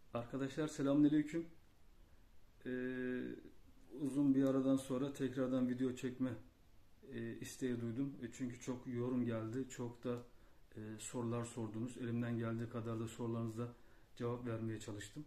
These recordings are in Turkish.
Arkadaşlar selamünaleyküm. Uzun bir aradan sonra tekrardan video çekme isteği duydum. Çünkü çok yorum geldi. Çok da sorular sordunuz. Elimden geldiği kadar da sorularınıza cevap vermeye çalıştım.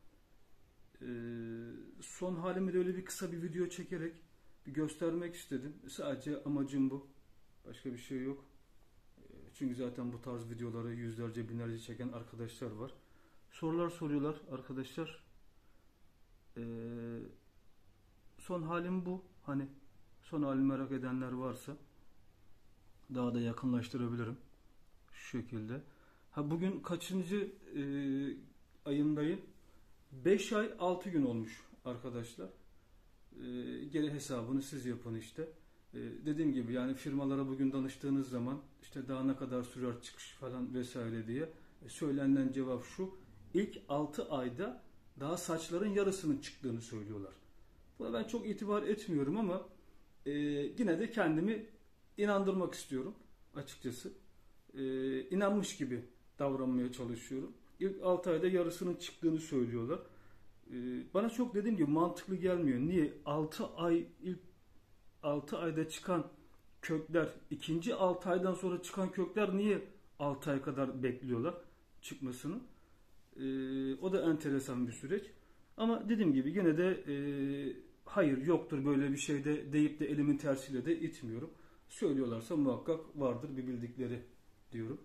Son halimi de öyle bir kısa bir video çekerek bir göstermek istedim. Sadece amacım bu. Başka bir şey yok. Çünkü zaten bu tarz videoları yüzlerce binlerce çeken arkadaşlar var. Sorular soruyorlar arkadaşlar. Ee, Son halim bu. Hani son halimi merak edenler varsa daha da yakınlaştırabilirim. Şu şekilde. Bugün kaçıncı ayındayım? 5 ay 6 gün olmuş arkadaşlar. Geri hesabını siz yapın işte. Dediğim gibi yani firmalara bugün danıştığınız zaman işte daha ne kadar sürer çıkış falan vesaire diye söylenen cevap şu: İlk 6 ayda daha saçların yarısının çıktığını söylüyorlar. Buna ben çok itibar etmiyorum ama yine de kendimi inandırmak istiyorum açıkçası. İnanmış gibi davranmaya çalışıyorum. İlk 6 ayda yarısının çıktığını söylüyorlar. Bana çok dediğim gibi mantıklı gelmiyor. Niye? 6 ayda çıkan kökler, ikinci 6 aydan sonra çıkan kökler niye 6 ay kadar bekliyorlar çıkmasını? O da enteresan bir süreç. Ama dediğim gibi yine de hayır yoktur böyle bir şey de deyip de elimin tersiyle de itmiyorum. Söylüyorlarsa muhakkak vardır bir bildikleri diyorum.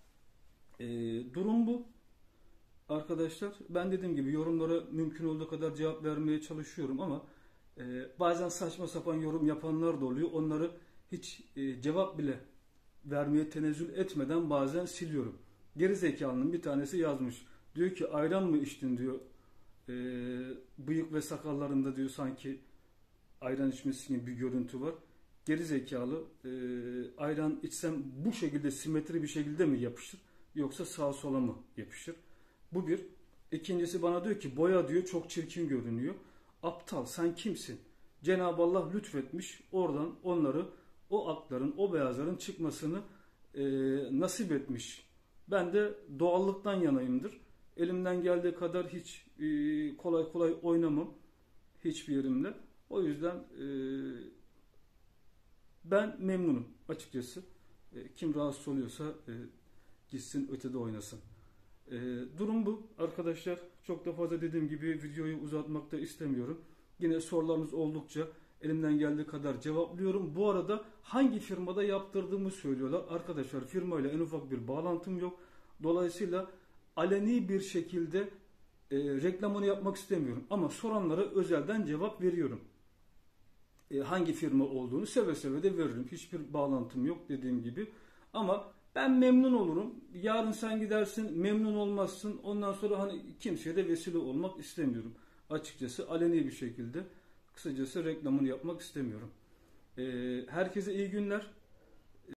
Durum bu. Arkadaşlar ben dediğim gibi yorumlara mümkün olduğu kadar cevap vermeye çalışıyorum ama bazen saçma sapan yorum yapanlar da oluyor. Onları hiç cevap bile vermeye tenezzül etmeden bazen siliyorum. Geri zekalının bir tanesi yazmış. Diyor ki ayran mı içtin diyor. Bıyık ve sakallarında diyor sanki ayran içmesi gibi bir görüntü var. Geri zekalı, ayran içsem bu şekilde simetri bir şekilde mi yapışır yoksa sağa sola mı yapışır? Bu bir. İkincisi bana diyor ki boya diyor çok çirkin görünüyor. Aptal sen kimsin? Cenab-ı Allah lütfetmiş oradan onları o akların o beyazların çıkmasını nasip etmiş. Ben de doğallıktan yanayımdır. Elimden geldiği kadar hiç kolay kolay oynamam hiçbir yerimle. O yüzden ben memnunum açıkçası. Kim rahatsız oluyorsa gitsin ötede oynasın. Durum bu arkadaşlar. Çok da fazla dediğim gibi videoyu uzatmak da istemiyorum. Yine sorularınız oldukça elimden geldiği kadar cevaplıyorum. Bu arada hangi firmada yaptırdığımı söylüyorlar. Arkadaşlar firmayla en ufak bir bağlantım yok. Dolayısıyla aleni bir şekilde reklamını yapmak istemiyorum. Ama soranlara özelden cevap veriyorum. Hangi firma olduğunu seve seve de veririm. Hiçbir bağlantım yok dediğim gibi. Ama ben memnun olurum. Yarın sen gidersin, memnun olmazsın. Ondan sonra hani kimseye de vesile olmak istemiyorum. Açıkçası aleni bir şekilde kısacası reklamını yapmak istemiyorum. Herkese iyi günler.